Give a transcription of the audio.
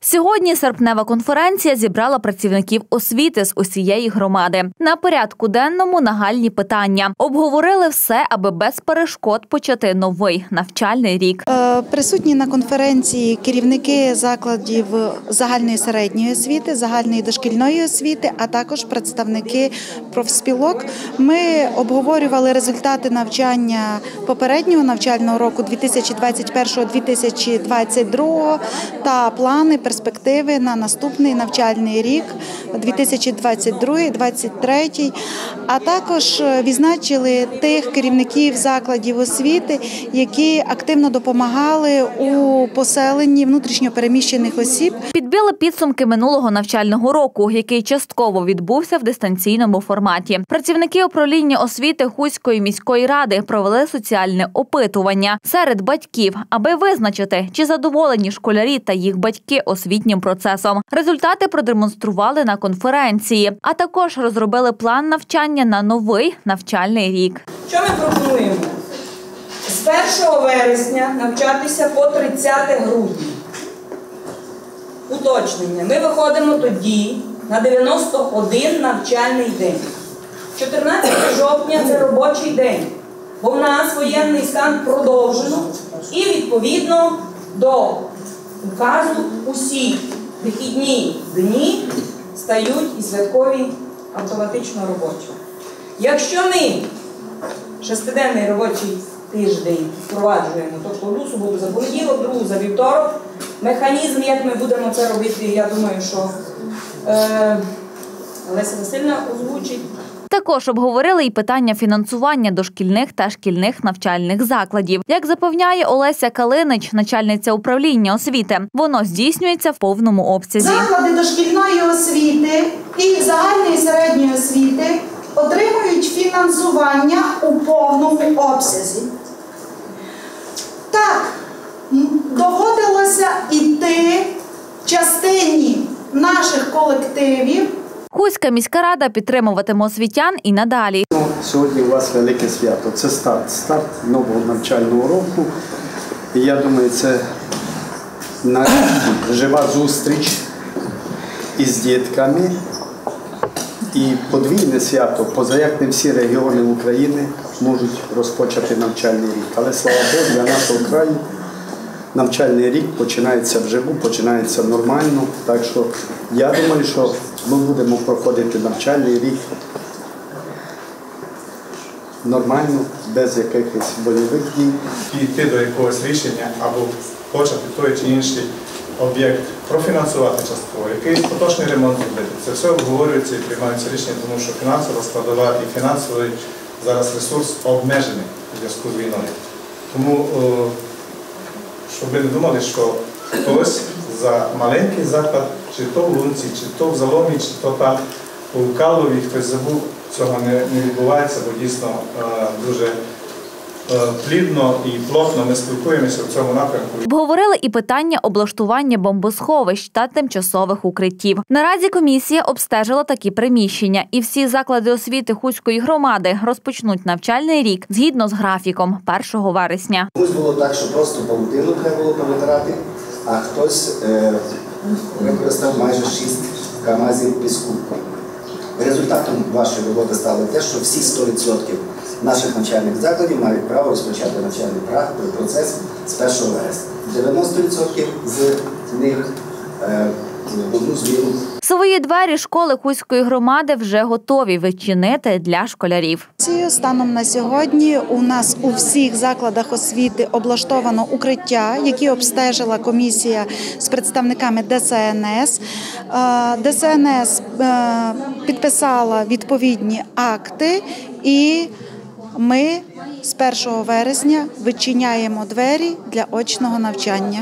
Сьогодні серпнева конференція зібрала працівників освіти з усієї громади. На порядку денному нагальні питання. Обговорили все, аби без перешкод почати новий навчальний рік. Присутні на конференції керівники закладів загальної середньої освіти, загальної дошкільної освіти, а також представники профспілок. Ми обговорювали результати навчання попереднього навчального року 2021-2022 та плани, перспективи на наступний навчальний рік 2022-2023, а також відзначили тих керівників закладів освіти, які активно допомагали у поселенні внутрішньо переміщених осіб. Підбили підсумки минулого навчального року, який частково відбувся в дистанційному форматі. Працівники управління освіти Хуської міської ради провели соціальне опитування серед батьків, аби визначити, чи задоволені школярі та їх батьки освітнім процесом. Результати продемонстрували на конференції, а також розробили план навчання на новий навчальний рік. Що ми пропонуємо? З 1 вересня навчатися по 30 грудня. Уточнення. Ми виходимо тоді на 91 навчальний день. 14 жовтня – це робочий день, бо в нас воєнний стан продовжено і відповідно до указу усі вихідні дні стають і святкові автоматично робочі. Якщо ми шестиденний робочий тиждень впроваджуємо, тобто одну суботу за понеділок, другу за вівторок, механізм, як ми будемо це робити, я думаю, що Олеся Васильівна озвучить. Також обговорили і питання фінансування дошкільних та шкільних навчальних закладів. Як запевняє Олеся Калинич, начальниця управління освіти, воно здійснюється в повному обсязі. Заклади дошкільної освіти і загальної середньої освіти отримують фінансування у повному обсязі. Так, доводилося йти частині наших колективів. Хуська міська рада підтримуватиме освітян і надалі. Сьогодні у вас велике свято. Це старт нового навчального року. І я думаю, це жива зустріч із дітками. І подвійне свято, поза як не всі регіони України можуть розпочати навчальний рік. Але, слава Богу, для нашого краю навчальний рік починається вживу, починається нормально. Так що я думаю, що ми будемо проходити навчальний рік нормально, без якихось бойових дій. Йти до якогось рішення або почати той чи інший об'єкт профінансувати частково, якийсь поточний ремонт робити. Це все обговорюється і приймаються рішення, тому що фінансова складова і фінансовий зараз ресурс обмежений у зв'язку з війною. Тому, щоб ви не думали, що хтось за маленький заклад, чи то в Лунці, чи то в Заломі, чи то там у Калові, хтось забув, цього не відбувається, бо дійсно дуже плідно і плотно ми спілкуємося в цьому напрямку. Обговорили і питання облаштування бомбосховищ та тимчасових укриттів. Наразі комісія обстежила такі приміщення, і всі заклади освіти Хуської громади розпочнуть навчальний рік згідно з графіком 1 вересня. Комусь було так, що просто паутину треба було повитирати, а хтось використав майже 6 камазів піску. Результатом вашої роботи стало те, що всі 100% наших навчальних закладів мають право розпочати навчальний процес з 1 вересня. 90% з них одну зміну. Свої двері школи Хуської громади вже готові відчинити для школярів. Станом на сьогодні у нас у всіх закладах освіти облаштовано укриття, які обстежила комісія з представниками ДСНС. ДСНС підписала відповідні акти і ми з 1 вересня відчиняємо двері для очного навчання.